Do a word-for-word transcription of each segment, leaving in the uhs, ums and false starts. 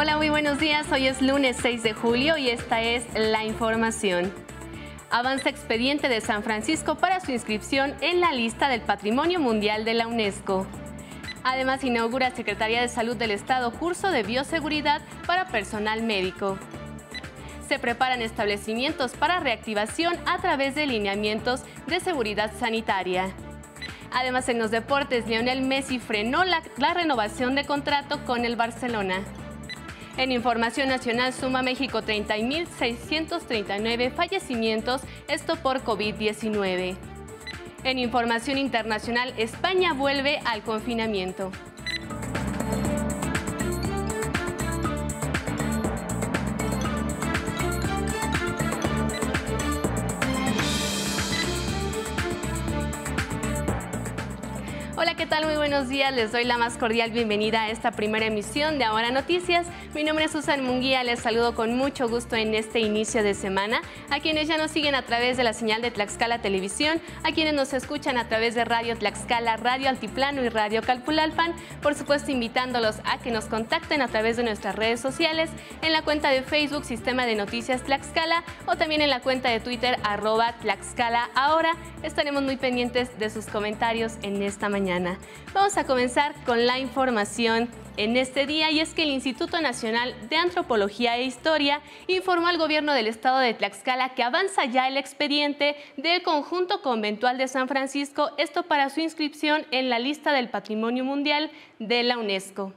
Hola, muy buenos días. Hoy es lunes seis de julio y esta es la información. Avanza expediente de San Francisco para su inscripción en la lista del Patrimonio Mundial de la UNESCO. Además, inaugura Secretaría de Salud del Estado curso de bioseguridad para personal médico. Se preparan establecimientos para reactivación a través de lineamientos de seguridad sanitaria. Además, en los deportes, Lionel Messi frenó la, la renovación de contrato con el Barcelona. En información nacional, suma México treinta mil seiscientos treinta y nueve fallecimientos, esto por COVID diecinueve. En información internacional, España vuelve al confinamiento. Hola, ¿qué tal? Muy buenos días. Les doy la más cordial bienvenida a esta primera emisión de Ahora Noticias. Mi nombre es Susan Munguía. Les saludo con mucho gusto en este inicio de semana. A quienes ya nos siguen a través de la señal de Tlaxcala Televisión, a quienes nos escuchan a través de Radio Tlaxcala, Radio Altiplano y Radio Calpulalpan, por supuesto invitándolos a que nos contacten a través de nuestras redes sociales, en la cuenta de Facebook Sistema de Noticias Tlaxcala o también en la cuenta de Twitter arroba Tlaxcala Ahora. Estaremos muy pendientes de sus comentarios en esta mañana. Vamos a comenzar con la información en este día, y es que el Instituto Nacional de Antropología e Historia informó al gobierno del estado de Tlaxcala que avanza ya el expediente del conjunto conventual de San Francisco, esto para su inscripción en la lista del Patrimonio Mundial de la UNESCO.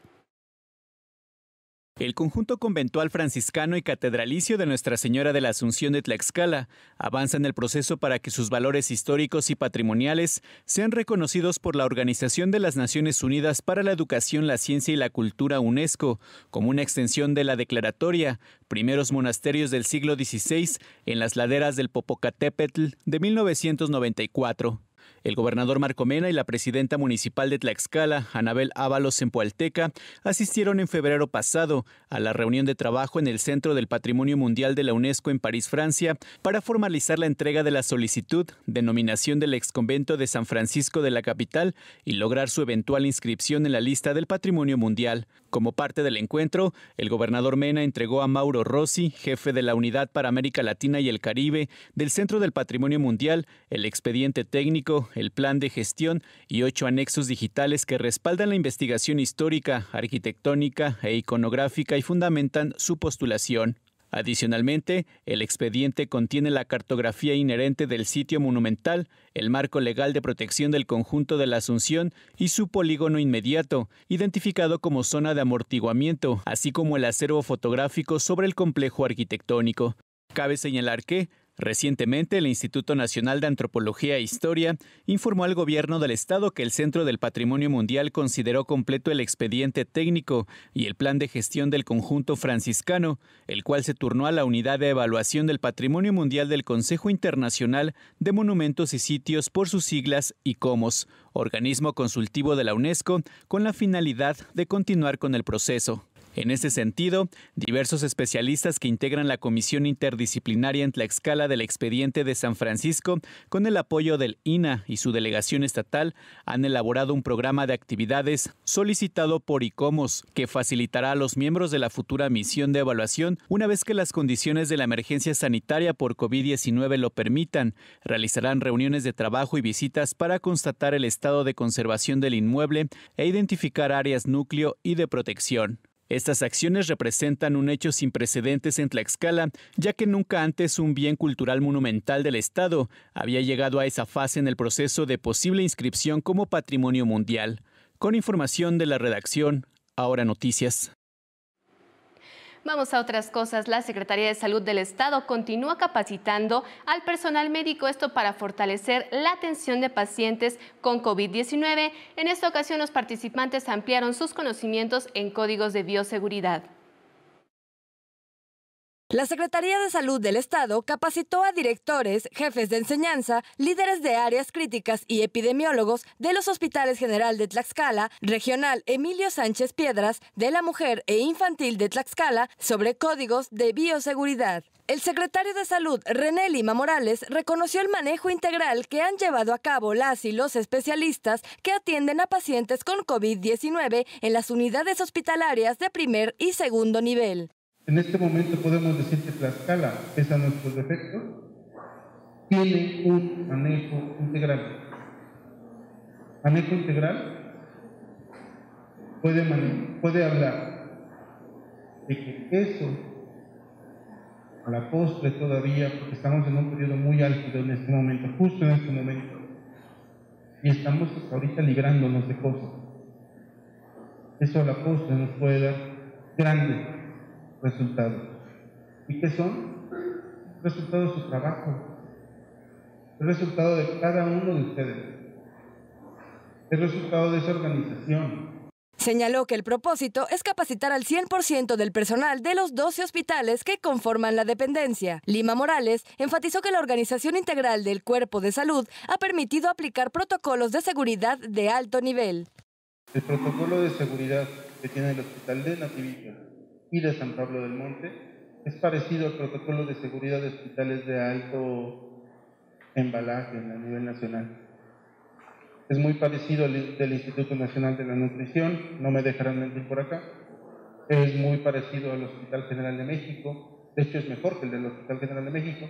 El conjunto conventual franciscano y catedralicio de Nuestra Señora de la Asunción de Tlaxcala avanza en el proceso para que sus valores históricos y patrimoniales sean reconocidos por la Organización de las Naciones Unidas para la Educación, la Ciencia y la Cultura UNESCO, como una extensión de la declaratoria Primeros Monasterios del siglo dieciséis en las laderas del Popocatépetl de mil novecientos noventa y cuatro. El gobernador Marco Mena y la presidenta municipal de Tlaxcala, Anabel Ábalos Zempoalteca, asistieron en febrero pasado a la reunión de trabajo en el Centro del Patrimonio Mundial de la UNESCO en París, Francia, para formalizar la entrega de la solicitud de nominación del exconvento de San Francisco de la capital y lograr su eventual inscripción en la lista del Patrimonio Mundial. Como parte del encuentro, el gobernador Mena entregó a Mauro Rossi, jefe de la Unidad para América Latina y el Caribe del Centro del Patrimonio Mundial, el expediente técnico, el plan de gestión y ocho anexos digitales que respaldan la investigación histórica, arquitectónica e iconográfica y fundamentan su postulación. Adicionalmente, el expediente contiene la cartografía inherente del sitio monumental, el marco legal de protección del conjunto de la Asunción y su polígono inmediato, identificado como zona de amortiguamiento, así como el acervo fotográfico sobre el complejo arquitectónico. Cabe señalar que, recientemente, el Instituto Nacional de Antropología e Historia informó al gobierno del estado que el Centro del Patrimonio Mundial consideró completo el expediente técnico y el plan de gestión del conjunto franciscano, el cual se turnó a la Unidad de Evaluación del Patrimonio Mundial del Consejo Internacional de Monumentos y Sitios, por sus siglas I C O M O S, organismo consultivo de la UNESCO, con la finalidad de continuar con el proceso. En ese sentido, diversos especialistas que integran la Comisión Interdisciplinaria en Tlaxcala del Expediente de San Francisco, con el apoyo del I N A y su delegación estatal, han elaborado un programa de actividades solicitado por I C O M O S que facilitará a los miembros de la futura misión de evaluación, una vez que las condiciones de la emergencia sanitaria por COVID diecinueve lo permitan. Realizarán reuniones de trabajo y visitas para constatar el estado de conservación del inmueble e identificar áreas núcleo y de protección. Estas acciones representan un hecho sin precedentes en Tlaxcala, ya que nunca antes un bien cultural monumental del estado había llegado a esa fase en el proceso de posible inscripción como patrimonio mundial. Con información de la redacción, Ahora Noticias. Vamos a otras cosas. La Secretaría de Salud del Estado continúa capacitando al personal médico, esto para fortalecer la atención de pacientes con COVID diecinueve. En esta ocasión, los participantes ampliaron sus conocimientos en códigos de bioseguridad. La Secretaría de Salud del Estado capacitó a directores, jefes de enseñanza, líderes de áreas críticas y epidemiólogos de los Hospitales General de Tlaxcala, Regional Emilio Sánchez Piedras, de la Mujer e Infantil de Tlaxcala sobre códigos de bioseguridad. El secretario de Salud, René Lima Morales, reconoció el manejo integral que han llevado a cabo las y los especialistas que atienden a pacientes con COVID diecinueve en las unidades hospitalarias de primer y segundo nivel. En este momento podemos decir que Tlaxcala, pese a nuestros defectos, tiene un manejo integral. Manejo integral puede, puede hablar de que eso, a la postre todavía, porque estamos en un periodo muy álgido en este momento, justo en este momento, y estamos hasta ahorita librándonos de cosas. Eso a la postre nos puede dar grandes resultados. ¿Y qué son? Resultados de su trabajo, el resultado de cada uno de ustedes, el resultado de esa organización. Señaló que el propósito es capacitar al cien por ciento del personal de los doce hospitales que conforman la dependencia. Lima Morales enfatizó que la organización integral del cuerpo de salud ha permitido aplicar protocolos de seguridad de alto nivel. El protocolo de seguridad que tiene el Hospital de Natividad y de San Pablo del Monte es parecido al protocolo de seguridad de hospitales de alto embalaje a nivel nacional. Es muy parecido al del Instituto Nacional de la Nutrición, no me dejarán mentir por acá. Es muy parecido al Hospital General de México, de hecho es mejor que el del Hospital General de México.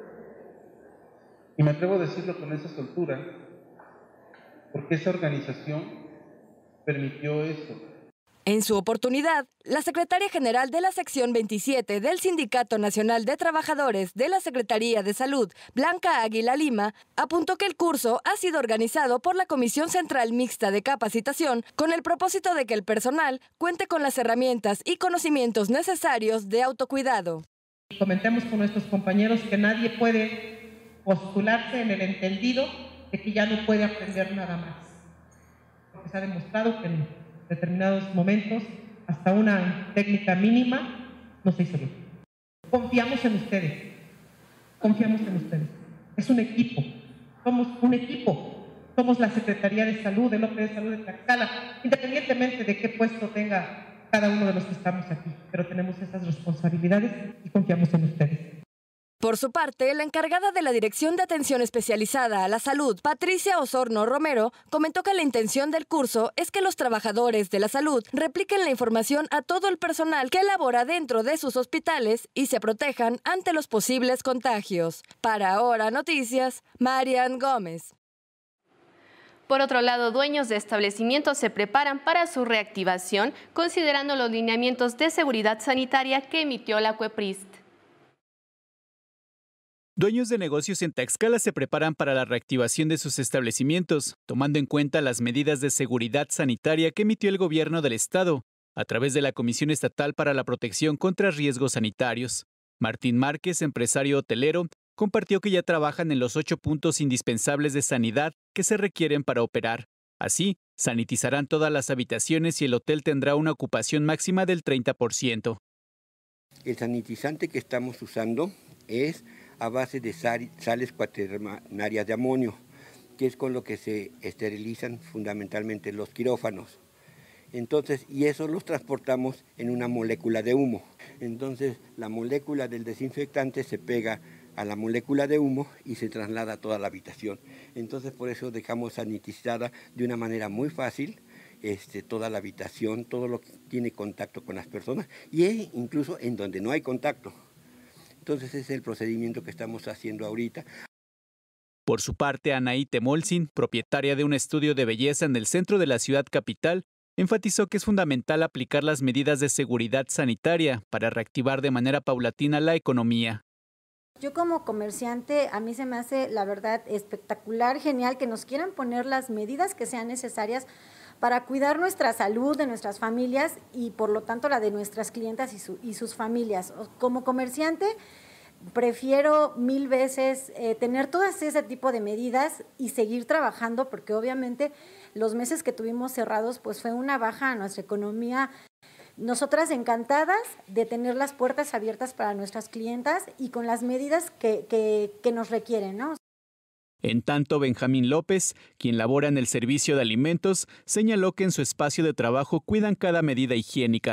Y me atrevo a decirlo con esa soltura, porque esa organización permitió eso. En su oportunidad, la secretaria general de la sección veintisiete del Sindicato Nacional de Trabajadores de la Secretaría de Salud, Blanca Águila Lima, apuntó que el curso ha sido organizado por la Comisión Central Mixta de Capacitación con el propósito de que el personal cuente con las herramientas y conocimientos necesarios de autocuidado. Comentemos con nuestros compañeros que nadie puede postularse en el entendido de que ya no puede aprender nada más, porque se ha demostrado que en determinados momentos, hasta una técnica mínima, no se hizo bien. Confiamos en ustedes, confiamos en ustedes. Es un equipo, somos un equipo. Somos la Secretaría de Salud, el O P de Salud de Tlaxcala, independientemente de qué puesto tenga cada uno de los que estamos aquí. Pero tenemos esas responsabilidades y confiamos en ustedes. Por su parte, la encargada de la Dirección de Atención Especializada a la Salud, Patricia Osorno Romero, comentó que la intención del curso es que los trabajadores de la salud repliquen la información a todo el personal que labora dentro de sus hospitales y se protejan ante los posibles contagios. Para Ahora Noticias, Marian Gómez. Por otro lado, dueños de establecimientos se preparan para su reactivación, considerando los lineamientos de seguridad sanitaria que emitió la COEPRIST. Dueños de negocios en Tlaxcala se preparan para la reactivación de sus establecimientos, tomando en cuenta las medidas de seguridad sanitaria que emitió el gobierno del estado, a través de la Comisión Estatal para la Protección contra Riesgos Sanitarios. Martín Márquez, empresario hotelero, compartió que ya trabajan en los ocho puntos indispensables de sanidad que se requieren para operar. Así, sanitizarán todas las habitaciones y el hotel tendrá una ocupación máxima del treinta por ciento. El sanitizante que estamos usando es a base de sales cuaternarias de amonio, que es con lo que se esterilizan fundamentalmente los quirófanos. Entonces, y eso los transportamos en una molécula de humo. Entonces, la molécula del desinfectante se pega a la molécula de humo y se traslada a toda la habitación. Entonces, por eso dejamos sanitizada de una manera muy fácil este, toda la habitación, todo lo que tiene contacto con las personas, y incluso en donde no hay contacto. Entonces, ese es el procedimiento que estamos haciendo ahorita. Por su parte, Anaí Temolsin, propietaria de un estudio de belleza en el centro de la ciudad capital, enfatizó que es fundamental aplicar las medidas de seguridad sanitaria para reactivar de manera paulatina la economía. Yo como comerciante, a mí se me hace, la verdad, espectacular, genial, que nos quieran poner las medidas que sean necesarias para cuidar nuestra salud de nuestras familias y por lo tanto la de nuestras clientas y, su, y sus familias. Como comerciante prefiero mil veces eh, tener todas ese tipo de medidas y seguir trabajando, porque obviamente los meses que tuvimos cerrados pues fue una baja a nuestra economía. Nosotras encantadas de tener las puertas abiertas para nuestras clientas y con las medidas que, que, que nos requieren, ¿no? En tanto, Benjamín López, quien labora en el servicio de alimentos, señaló que en su espacio de trabajo cuidan cada medida higiénica.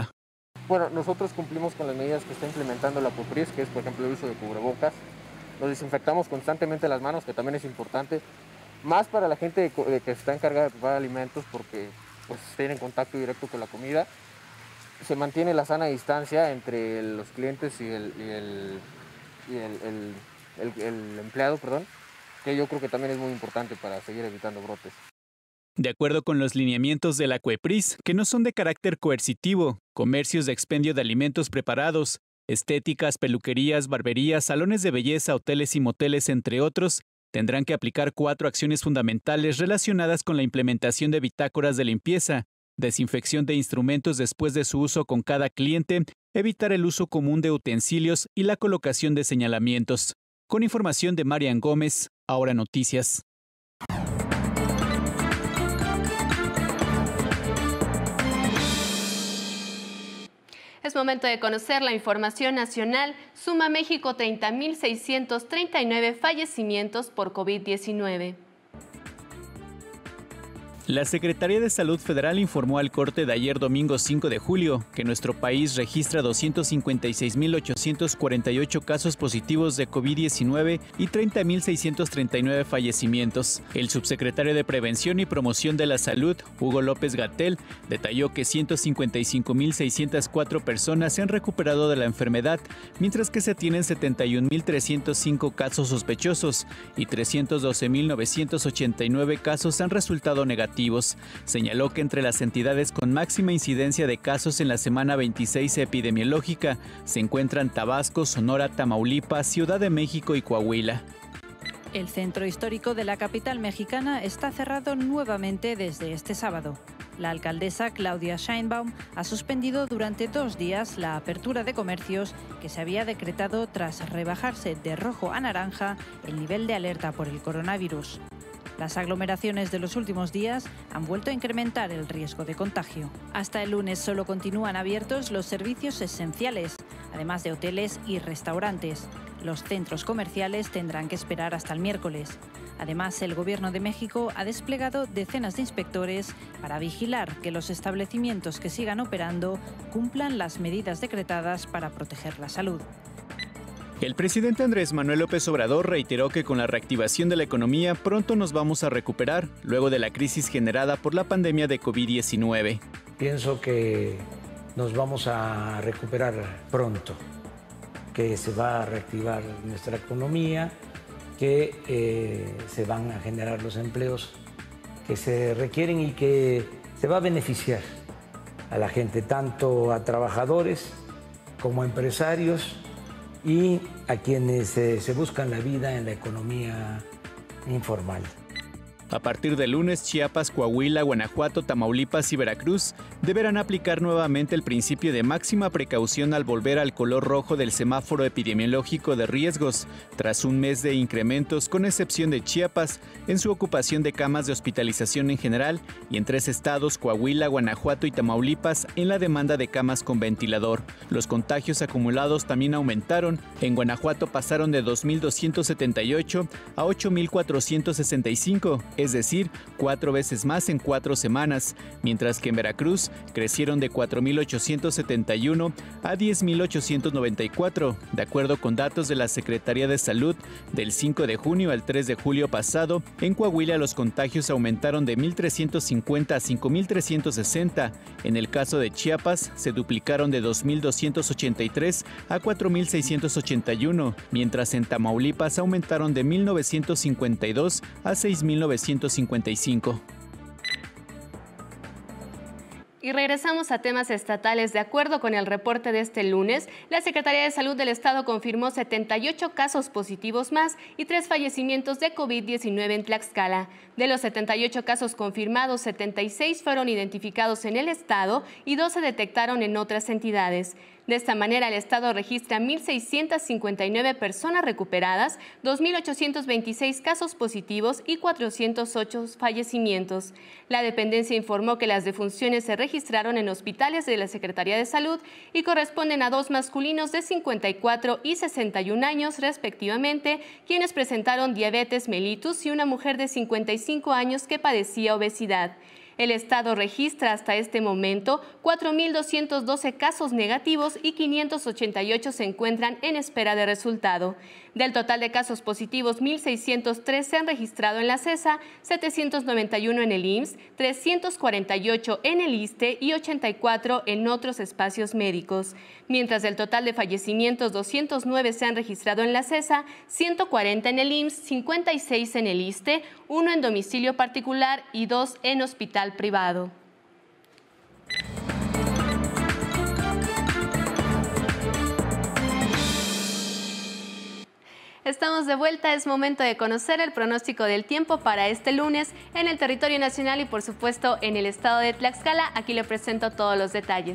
Bueno, nosotros cumplimos con las medidas que está implementando la COEPRIS, que es, por ejemplo, el uso de cubrebocas. Nos desinfectamos constantemente las manos, que también es importante, más para la gente que está encargada de preparar alimentos, porque pues, tienen contacto directo con la comida. Se mantiene la sana distancia entre los clientes y el, y el, y el, el, el, el empleado, perdón, que yo creo que también es muy importante para seguir evitando brotes. De acuerdo con los lineamientos de la COEPRIS, que no son de carácter coercitivo, comercios de expendio de alimentos preparados, estéticas, peluquerías, barberías, salones de belleza, hoteles y moteles, entre otros, tendrán que aplicar cuatro acciones fundamentales relacionadas con la implementación de bitácoras de limpieza, desinfección de instrumentos después de su uso con cada cliente, evitar el uso común de utensilios y la colocación de señalamientos. Con información de Marian Gómez, Ahora Noticias. Es momento de conocer la información nacional. Suma México treinta mil seiscientos treinta y nueve fallecimientos por COVID diecinueve. La Secretaría de Salud Federal informó al corte de ayer domingo cinco de julio que nuestro país registra doscientos cincuenta y seis mil ochocientos cuarenta y ocho casos positivos de COVID diecinueve y treinta mil seiscientos treinta y nueve fallecimientos. El subsecretario de Prevención y Promoción de la Salud, Hugo López-Gatell, detalló que ciento cincuenta y cinco mil seiscientas cuatro personas se han recuperado de la enfermedad, mientras que se tienen setenta y un mil trescientos cinco casos sospechosos y trescientos doce mil novecientos ochenta y nueve casos han resultado negativos. Señaló que entre las entidades con máxima incidencia de casos en la semana veintiséis epidemiológica se encuentran Tabasco, Sonora, Tamaulipas, Ciudad de México y Coahuila. El centro histórico de la capital mexicana está cerrado nuevamente desde este sábado. La alcaldesa Claudia Sheinbaum ha suspendido durante dos días la apertura de comercios que se había decretado tras rebajarse de rojo a naranja el nivel de alerta por el coronavirus. Las aglomeraciones de los últimos días han vuelto a incrementar el riesgo de contagio. Hasta el lunes solo continúan abiertos los servicios esenciales, además de hoteles y restaurantes. Los centros comerciales tendrán que esperar hasta el miércoles. Además, el Gobierno de México ha desplegado decenas de inspectores para vigilar que los establecimientos que sigan operando cumplan las medidas decretadas para proteger la salud. El presidente Andrés Manuel López Obrador reiteró que con la reactivación de la economía pronto nos vamos a recuperar, luego de la crisis generada por la pandemia de COVID diecinueve. Pienso que nos vamos a recuperar pronto, que se va a reactivar nuestra economía, que eh, se van a generar los empleos que se requieren y que se va a beneficiar a la gente, tanto a trabajadores como a empresarios, y a quienes eh, se buscan la vida en la economía informal. A partir del lunes, Chiapas, Coahuila, Guanajuato, Tamaulipas y Veracruz deberán aplicar nuevamente el principio de máxima precaución al volver al color rojo del semáforo epidemiológico de riesgos, tras un mes de incrementos, con excepción de Chiapas, en su ocupación de camas de hospitalización en general, y en tres estados, Coahuila, Guanajuato y Tamaulipas, en la demanda de camas con ventilador. Los contagios acumulados también aumentaron. En Guanajuato pasaron de dos mil doscientos setenta y ocho a ocho mil cuatrocientos sesenta y cinco, es decir, cuatro veces más en cuatro semanas, mientras que en Veracruz crecieron de cuatro mil ochocientos setenta y uno a diez mil ochocientos noventa y cuatro, de acuerdo con datos de la Secretaría de Salud. Del cinco de junio al tres de julio pasado, en Coahuila los contagios aumentaron de mil trescientos cincuenta a cinco mil trescientos sesenta. En el caso de Chiapas, se duplicaron de dos mil doscientos ochenta y tres a cuatro mil seiscientos ochenta y uno, mientras en Tamaulipas aumentaron de mil novecientos cincuenta y dos a seis mil novecientos cincuenta y cinco. Y regresamos a temas estatales. De acuerdo con el reporte de este lunes, la Secretaría de Salud del Estado confirmó setenta y ocho casos positivos más y tres fallecimientos de COVID diecinueve en Tlaxcala. De los setenta y ocho casos confirmados, setenta y seis fueron identificados en el Estado y dos se detectaron en otras entidades. De esta manera, el Estado registra mil seiscientas cincuenta y nueve personas recuperadas, dos mil ochocientos veintiséis casos positivos y cuatrocientos ocho fallecimientos. La dependencia informó que las defunciones se registraron en hospitales de la Secretaría de Salud y corresponden a dos masculinos de cincuenta y cuatro y sesenta y un años respectivamente, quienes presentaron diabetes mellitus, y una mujer de cincuenta y cinco años que padecía obesidad. El estado registra hasta este momento cuatro mil doscientos doce casos negativos y quinientos ochenta y ocho se encuentran en espera de resultado. Del total de casos positivos, mil seiscientos tres se han registrado en la CESA, setecientos noventa y uno en el I M S S, trescientos cuarenta y ocho en el ISSSTE y ochenta y cuatro en otros espacios médicos. Mientras del total de fallecimientos, doscientos nueve se han registrado en la CESA, ciento cuarenta en el I M S S, cincuenta y seis en el ISSSTE, uno en domicilio particular y dos en hospital privado. Estamos de vuelta, es momento de conocer el pronóstico del tiempo para este lunes en el territorio nacional y por supuesto en el estado de Tlaxcala. Aquí le presento todos los detalles.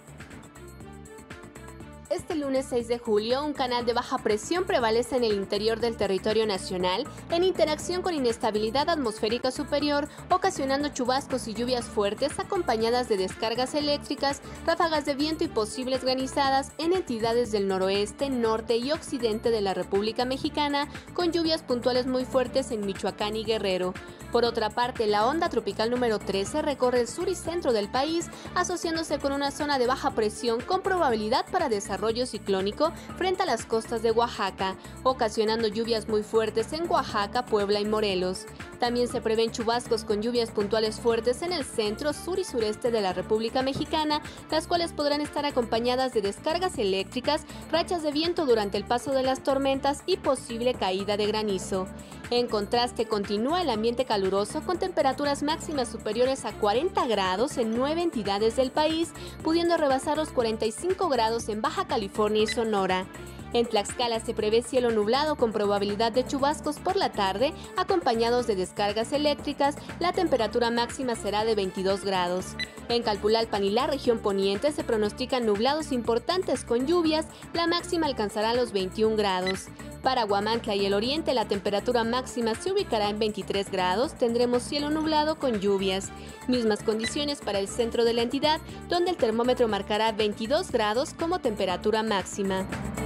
Este lunes seis de julio, un canal de baja presión prevalece en el interior del territorio nacional en interacción con inestabilidad atmosférica superior, ocasionando chubascos y lluvias fuertes acompañadas de descargas eléctricas, ráfagas de viento y posibles granizadas en entidades del noroeste, norte y occidente de la República Mexicana, con lluvias puntuales muy fuertes en Michoacán y Guerrero. Por otra parte, la onda tropical número trece recorre el sur y centro del país, asociándose con una zona de baja presión con probabilidad para desarrollo ciclónico frente a las costas de Oaxaca, ocasionando lluvias muy fuertes en Oaxaca, Puebla y Morelos. También se prevén chubascos con lluvias puntuales fuertes en el centro, sur y sureste de la República Mexicana, las cuales podrán estar acompañadas de descargas eléctricas, rachas de viento durante el paso de las tormentas y posible caída de granizo. En contraste, continúa el ambiente caluroso con temperaturas máximas superiores a cuarenta grados en nueve entidades del país, pudiendo rebasar los cuarenta y cinco grados en Baja California y Sonora. En Tlaxcala se prevé cielo nublado con probabilidad de chubascos por la tarde, acompañados de descargas eléctricas. La temperatura máxima será de veintidós grados. En Calpulalpan y la región poniente se pronostican nublados importantes con lluvias, la máxima alcanzará los veintiún grados. Para Huamantla y el oriente la temperatura máxima se ubicará en veintitrés grados, tendremos cielo nublado con lluvias. Mismas condiciones para el centro de la entidad, donde el termómetro marcará veintidós grados como temperatura máxima.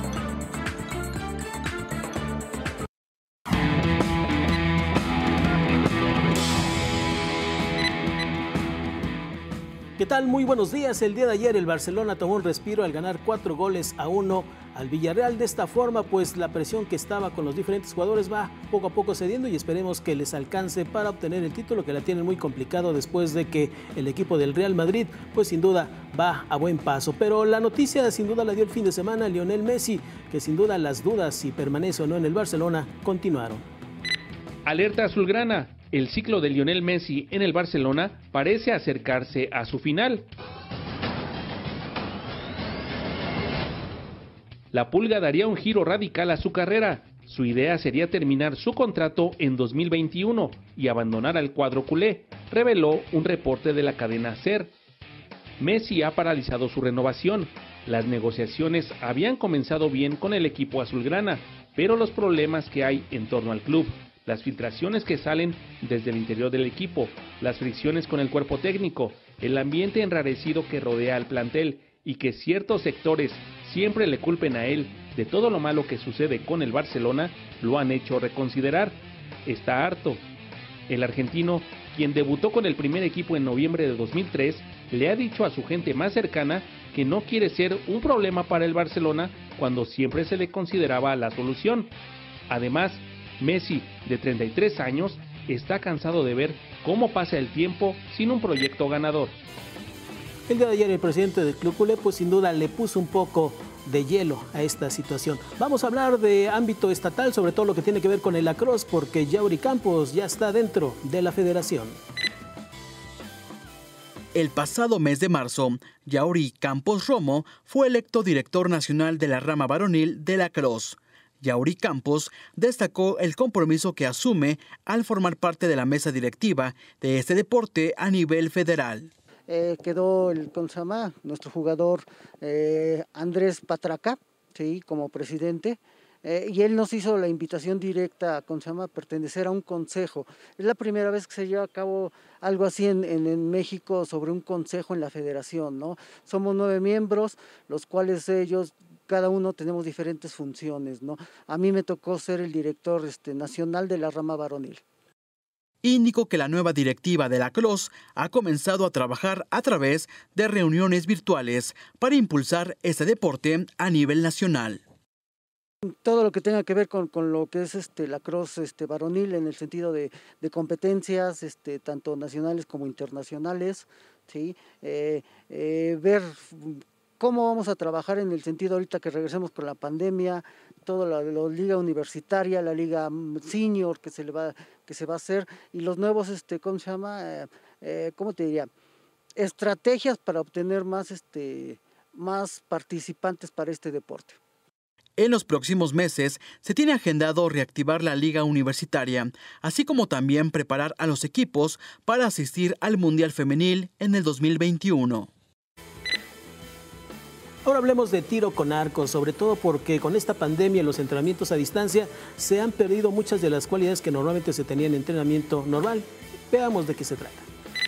¿Qué tal? Muy buenos días. El día de ayer el Barcelona tomó un respiro al ganar cuatro goles a uno al Villarreal. De esta forma, pues la presión que estaba con los diferentes jugadores va poco a poco cediendo y esperemos que les alcance para obtener el título, que la tienen muy complicado después de que el equipo del Real Madrid, pues sin duda va a buen paso. Pero la noticia sin duda la dio el fin de semana Lionel Messi, que sin duda las dudas si permanece o no en el Barcelona continuaron. Alerta azulgrana. El ciclo de Lionel Messi en el Barcelona parece acercarse a su final. La Pulga daría un giro radical a su carrera. Su idea sería terminar su contrato en dos mil veintiuno y abandonar al cuadro culé, reveló un reporte de la cadena SER. Messi ha paralizado su renovación. Las negociaciones habían comenzado bien con el equipo azulgrana, pero los problemas que hay en torno al club, las filtraciones que salen desde el interior del equipo, las fricciones con el cuerpo técnico, el ambiente enrarecido que rodea al plantel y que ciertos sectores siempre le culpen a él de todo lo malo que sucede con el Barcelona, lo han hecho reconsiderar. Está harto. El argentino, quien debutó con el primer equipo en noviembre de dos mil tres, le ha dicho a su gente más cercana que no quiere ser un problema para el Barcelona cuando siempre se le consideraba la solución. Además, Messi, de treinta y tres años, está cansado de ver cómo pasa el tiempo sin un proyecto ganador. El día de ayer el presidente del club culé pues sin duda le puso un poco de hielo a esta situación. Vamos a hablar de ámbito estatal, sobre todo lo que tiene que ver con el lacrosse, porque Yaury Campos ya está dentro de la federación. El pasado mes de marzo, Yaury Campos Romo fue electo director nacional de la rama varonil de lacrosse. Yaury Campos destacó el compromiso que asume al formar parte de la mesa directiva de este deporte a nivel federal. Eh, quedó el Consama, nuestro jugador eh, Andrés Patraca, sí, como presidente, eh, y él nos hizo la invitación directa a Consama a pertenecer a un consejo. Es la primera vez que se lleva a cabo algo así en, en, en México sobre un consejo en la federación, ¿no? Somos nueve miembros, los cuales ellos cada uno tenemos diferentes funciones, ¿no? A mí me tocó ser el director este, nacional de la rama varonil. indicó que la nueva directiva de la C L O S ha comenzado a trabajar a través de reuniones virtuales para impulsar este deporte a nivel nacional. Todo lo que tenga que ver con, con lo que es este, la cross este, varonil en el sentido de, de competencias, este, tanto nacionales como internacionales, ¿sí? eh, eh, ver cómo vamos a trabajar en el sentido ahorita que regresemos con la pandemia, toda la, la liga universitaria, la liga senior que se le va, que se va a hacer y los nuevos, este, ¿cómo se llama? Eh, eh, ¿Cómo te diría? Estrategias para obtener más, este, más participantes para este deporte. En los próximos meses se tiene agendado reactivar la liga universitaria, así como también preparar a los equipos para asistir al Mundial Femenil en el dos mil veintiuno. Ahora hablemos de tiro con arco, sobre todo porque con esta pandemia y los entrenamientos a distancia se han perdido muchas de las cualidades que normalmente se tenían en entrenamiento normal. Veamos de qué se trata.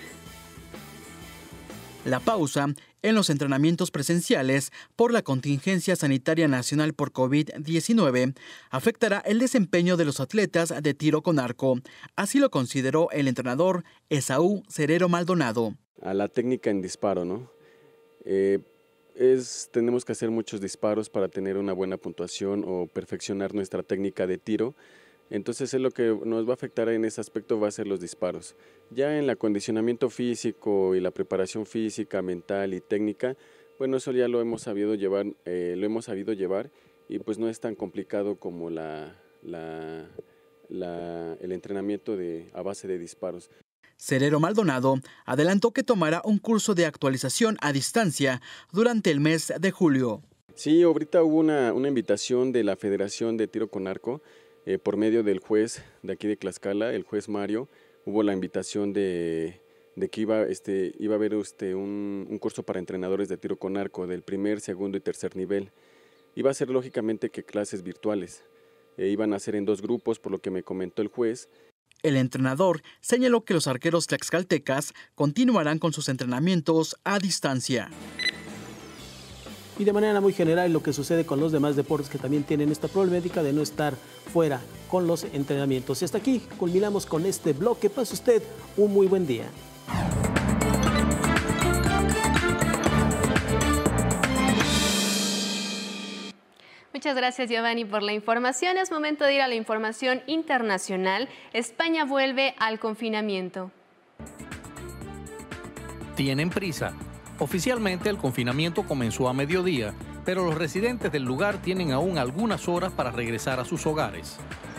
La pausa en los entrenamientos presenciales por la contingencia sanitaria nacional por COVID diecinueve afectará el desempeño de los atletas de tiro con arco. Así lo consideró el entrenador Esaú Cerero Maldonado. A la técnica en disparo, ¿no? Eh, es, tenemos que hacer muchos disparos para tener una buena puntuación o perfeccionar nuestra técnica de tiro. Entonces es lo que nos va a afectar en ese aspecto va a ser los disparos. Ya en el acondicionamiento físico y la preparación física, mental y técnica, bueno, eso ya lo hemos sabido llevar, eh, lo hemos sabido llevar y pues no es tan complicado como la, la, la, el entrenamiento de, a base de disparos. Cerero Maldonado adelantó que tomará un curso de actualización a distancia durante el mes de julio. Sí, ahorita hubo una, una invitación de la Federación de Tiro con Arco, Eh, por medio del juez de aquí de Tlaxcala, el juez Mario, hubo la invitación de, de que iba, este, iba a haber este, un, un curso para entrenadores de tiro con arco del primer, segundo y tercer nivel. Iba a ser lógicamente que clases virtuales, eh, iban a ser en dos grupos por lo que me comentó el juez. El entrenador señaló que los arqueros tlaxcaltecas continuarán con sus entrenamientos a distancia. Y de manera muy general lo que sucede con los demás deportes que también tienen esta problemática de no estar fuera con los entrenamientos. Y hasta aquí culminamos con este bloque. Pase usted un muy buen día. Muchas gracias, Giovanni, por la información. Es momento de ir a la información internacional. España vuelve al confinamiento. Tienen prisa. Oficialmente el confinamiento comenzó a mediodía, pero los residentes del lugar tienen aún algunas horas para regresar a sus hogares.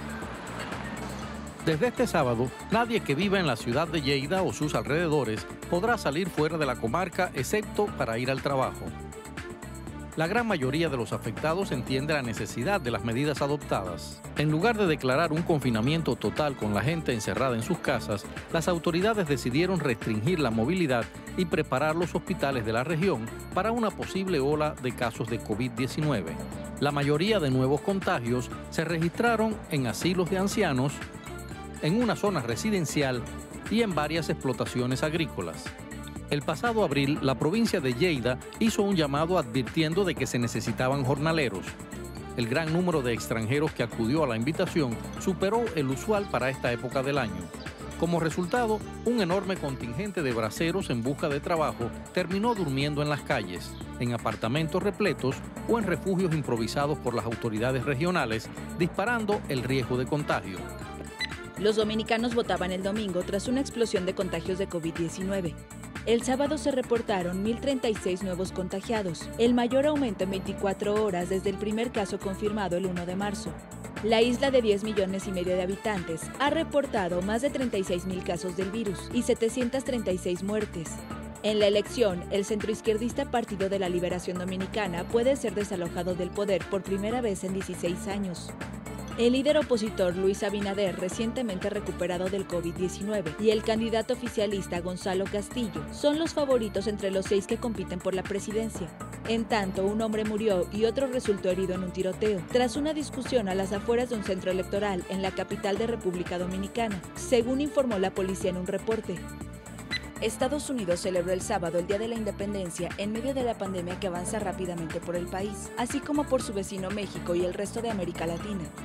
Desde este sábado, nadie que viva en la ciudad de Lleida o sus alrededores podrá salir fuera de la comarca excepto para ir al trabajo. La gran mayoría de los afectados entiende la necesidad de las medidas adoptadas. En lugar de declarar un confinamiento total con la gente encerrada en sus casas, las autoridades decidieron restringir la movilidad y preparar los hospitales de la región para una posible ola de casos de COVID diecinueve. La mayoría de nuevos contagios se registraron en asilos de ancianos, en una zona residencial y en varias explotaciones agrícolas. El pasado abril, la provincia de Lleida hizo un llamado advirtiendo de que se necesitaban jornaleros. El gran número de extranjeros que acudió a la invitación superó el usual para esta época del año. Como resultado, un enorme contingente de braceros en busca de trabajo terminó durmiendo en las calles, en apartamentos repletos o en refugios improvisados por las autoridades regionales, disparando el riesgo de contagio. Los dominicanos votaban el domingo tras una explosión de contagios de COVID diecinueve. El sábado se reportaron mil treinta y seis nuevos contagiados, el mayor aumento en veinticuatro horas desde el primer caso confirmado el uno de marzo. La isla de diez millones y medio de habitantes ha reportado más de treinta y seis mil casos del virus y setecientas treinta y seis muertes. En la elección, el centroizquierdista Partido de la Liberación Dominicana puede ser desalojado del poder por primera vez en dieciséis años. El líder opositor Luis Abinader, recientemente recuperado del COVID diecinueve, y el candidato oficialista Gonzalo Castillo son los favoritos entre los seis que compiten por la presidencia. En tanto, un hombre murió y otro resultó herido en un tiroteo, tras una discusión a las afueras de un centro electoral en la capital de República Dominicana, según informó la policía en un reporte. Estados Unidos celebró el sábado el Día de la Independencia en medio de la pandemia que avanza rápidamente por el país, así como por su vecino México y el resto de América Latina.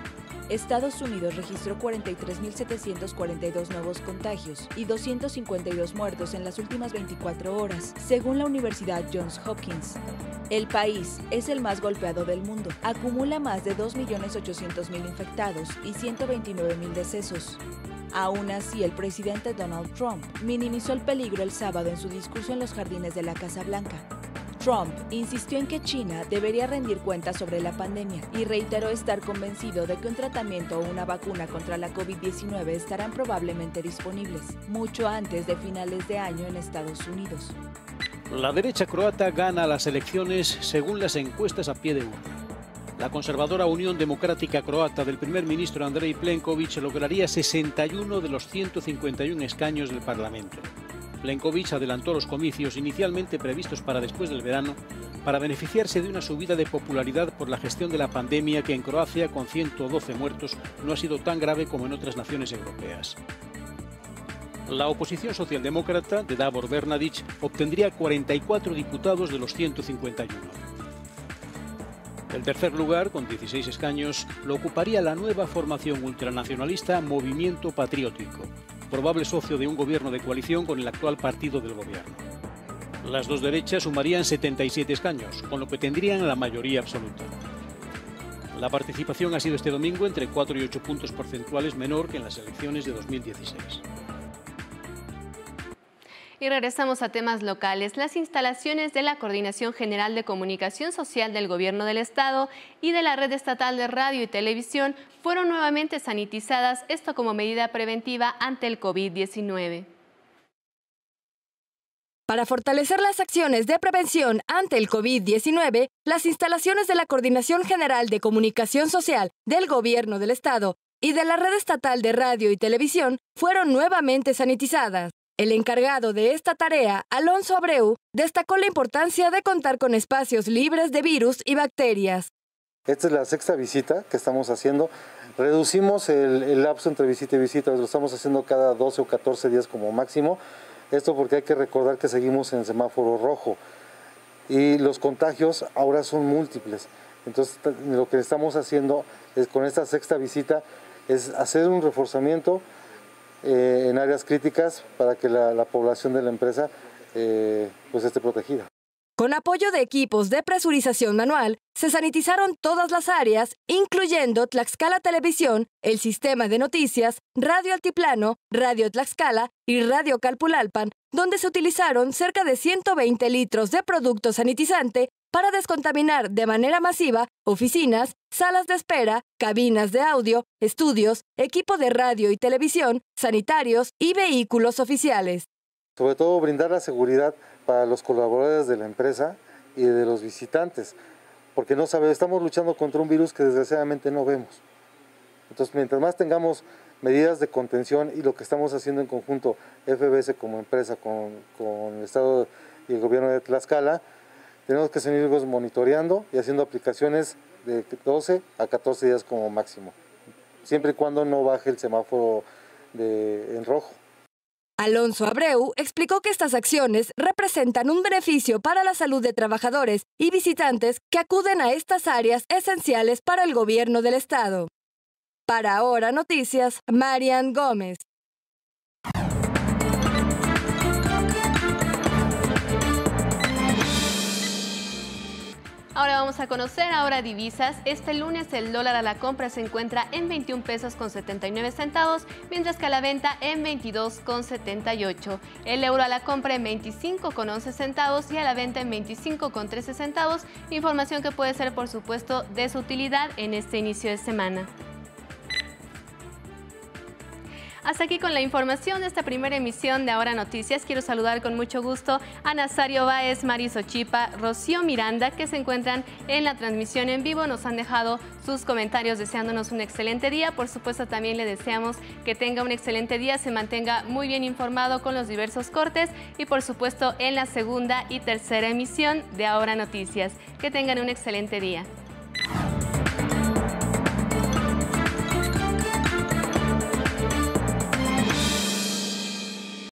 Estados Unidos registró cuarenta y tres mil setecientos cuarenta y dos nuevos contagios y doscientos cincuenta y dos muertos en las últimas veinticuatro horas, según la Universidad Johns Hopkins. El país es el más golpeado del mundo. Acumula más de dos millones ochocientos mil infectados y ciento veintinueve mil decesos. Aún así, el presidente Donald Trump minimizó el peligro el sábado en su discurso en los jardines de la Casa Blanca. Trump insistió en que China debería rendir cuentas sobre la pandemia y reiteró estar convencido de que un tratamiento o una vacuna contra la COVID diecinueve estarán probablemente disponibles, mucho antes de finales de año en Estados Unidos. La derecha croata gana las elecciones según las encuestas a pie de urna. La conservadora Unión Democrática Croata del primer ministro Andrej Plenković lograría sesenta y uno de los ciento cincuenta y uno escaños del Parlamento. Plenković adelantó los comicios inicialmente previstos para después del verano para beneficiarse de una subida de popularidad por la gestión de la pandemia que en Croacia, con ciento doce muertos, no ha sido tan grave como en otras naciones europeas. La oposición socialdemócrata de Davor Bernardić obtendría cuarenta y cuatro diputados de los ciento cincuenta y uno. El tercer lugar, con dieciséis escaños, lo ocuparía la nueva formación ultranacionalista Movimiento Patriótico, probable socio de un gobierno de coalición con el actual partido del gobierno. Las dos derechas sumarían setenta y siete escaños, con lo que tendrían la mayoría absoluta. La participación ha sido este domingo entre cuatro y ocho puntos porcentuales menor que en las elecciones de dos mil dieciséis. Y regresamos a temas locales. Las instalaciones de la Coordinación General de Comunicación Social del Gobierno del Estado y de la Red Estatal de Radio y Televisión fueron nuevamente sanitizadas, esto como medida preventiva ante el COVID diecinueve. Para fortalecer las acciones de prevención ante el COVID diecinueve, las instalaciones de la Coordinación General de Comunicación Social del Gobierno del Estado y de la Red Estatal de Radio y Televisión fueron nuevamente sanitizadas. El encargado de esta tarea, Alonso Abreu, destacó la importancia de contar con espacios libres de virus y bacterias. Esta es la sexta visita que estamos haciendo. Reducimos el, el lapso entre visita y visita, lo estamos haciendo cada doce o catorce días como máximo. Esto porque hay que recordar que seguimos en semáforo rojo y los contagios ahora son múltiples. Entonces lo que estamos haciendo es, con esta sexta visita, es hacer un reforzamiento Eh, en áreas críticas para que la, la población de la empresa eh, pues esté protegida. Con apoyo de equipos de presurización manual, se sanitizaron todas las áreas, incluyendo Tlaxcala Televisión, el sistema de noticias, Radio Altiplano, Radio Tlaxcala y Radio Calpulalpan, donde se utilizaron cerca de ciento veinte litros de producto sanitizante para descontaminar de manera masiva oficinas, salas de espera, cabinas de audio, estudios, equipo de radio y televisión, sanitarios y vehículos oficiales. Sobre todo brindar la seguridad para los colaboradores de la empresa y de los visitantes, porque no sabe, estamos luchando contra un virus que desgraciadamente no vemos. Entonces, mientras más tengamos medidas de contención y lo que estamos haciendo en conjunto, F B S como empresa con, con el Estado y el gobierno de Tlaxcala, tenemos que seguirlos monitoreando y haciendo aplicaciones de doce a catorce días como máximo, siempre y cuando no baje el semáforo de, en rojo. Alonso Abreu explicó que estas acciones representan un beneficio para la salud de trabajadores y visitantes que acuden a estas áreas esenciales para el gobierno del Estado. Para Ahora Noticias, Marian Gómez. Ahora vamos a conocer ahora divisas. Este lunes el dólar a la compra se encuentra en veintiún pesos con setenta y nueve centavos, mientras que a la venta en veintidós con setenta y ocho. El euro a la compra en veinticinco con once centavos y a la venta en veinticinco con trece centavos. Información que puede ser, por supuesto, de su utilidad en este inicio de semana. Hasta aquí con la información de esta primera emisión de Ahora Noticias. Quiero saludar con mucho gusto a Nazario Báez, Maris Ochipa, Rocío Miranda, que se encuentran en la transmisión en vivo. Nos han dejado sus comentarios deseándonos un excelente día. Por supuesto, también le deseamos que tenga un excelente día, se mantenga muy bien informado con los diversos cortes y, por supuesto, en la segunda y tercera emisión de Ahora Noticias. Que tengan un excelente día.